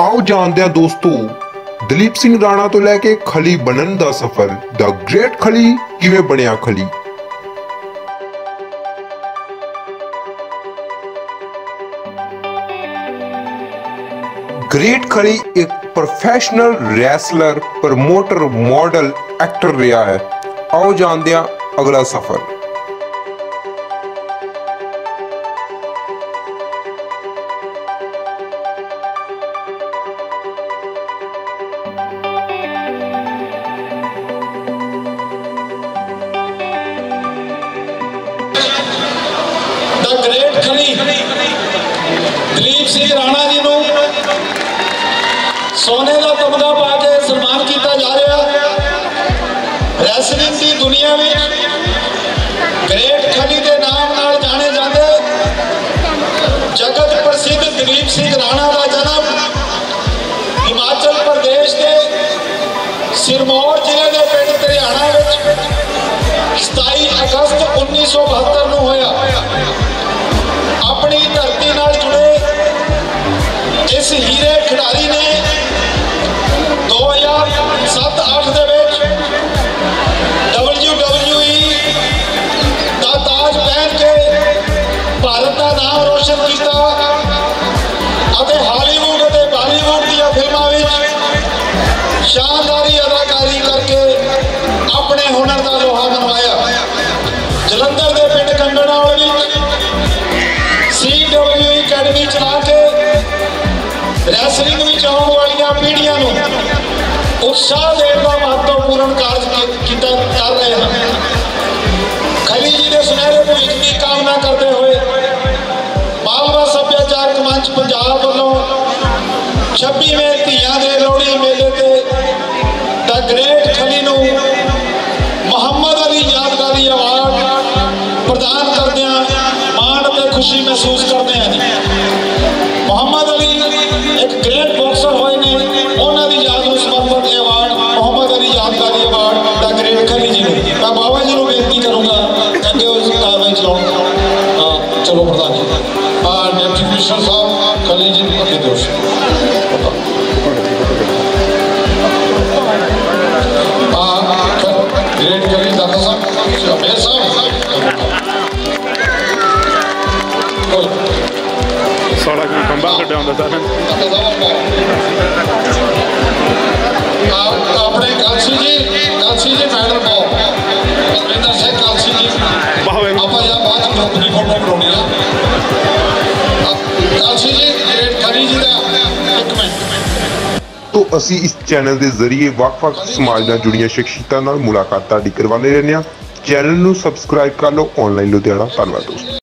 आओ जानते हैं दोस्तों, दलीप सिंह राणा तो लैके खली बनन दा सफर, द ग्रेट खली किवें बनिया खली। ग्रेट खली एक professional wrestler, promoter, model, actor रहा है। आओ जानते हैं अगला सफर। द ग्रेट खली दलीप सिंह राणा जी को सोने का तमगा पा के सम्मान किया जा रहा। रैसलिंग की दुनिया में ग्रेट खली के नाम नाल जाने जाते जगत प्रसिद्ध दलीप सिंह राणा का जन्म हिमाचल प्रदेश के सिरमौर जिले के पिंड धरियाणा 27 अगस्त 1972 को होया। अपनी धरती नाल जुड़े इस हीरे खिडारी ने 2007-8 WWE का ताज पहन के भारत का नाम रोशन किया। हॉलीवुड और बॉलीवुड दी फिल्मों में शानदारी अदाकारी करके अपने हुनर का लोहा मनवाया। जलंधर के पिंड कंगड़ावल CW अकेडमी चला के रैसलिंग में आने वाली पीढ़ियों को उत्साह देने का महत्वपूर्ण कार्य कर रहे हैं। खली जी के सुनहरे भविष्य की कामना करते हुए मालवा सभ्याचारक मंच पंजाब वालों 26वें धियां दे लोहड़ी मेले के द ग्रेट खली नूं मोहम्मद अली यादगारी अवार्ड प्रदान करदे मान और खुशी महसूस करते हैं। मोहम्मद अली एक ग्रेट बॉक्सर होए ने, उन्होंने याद में समर्पित अवार्ड मोहम्मद अली यादगारी अवार्ड द ग्रेट खली जी ने। मैं बाबा जी को बेनती करूँगा कि उस कार्रवाई चलाओ। चलो प्रधान जी डिप्टी कमिश्नर साहब खली जी अगे दोष ग्रेट खली दादा साहब मेयर साहब सारा खंबा कटा होंदा सर अपने कालसी जी मैडम को इंद्र सिंह कालसी जी आप या बाद में अपनी फोटो करानी है। कालसी जी ग्रेट खली जी का एक मिनट। तो असी इस चैनल के जरिए ਵੱਖ-ਵੱਖ समाज ਨਾਲ जुड़िया शख्सियतां ਨਾਲ मुलाकात करवाते रहने। चैनल ਨੂੰ सब्सक्राइब कर लो। ऑनलाइन लुधियाना। धन्यवाद दोस्तों।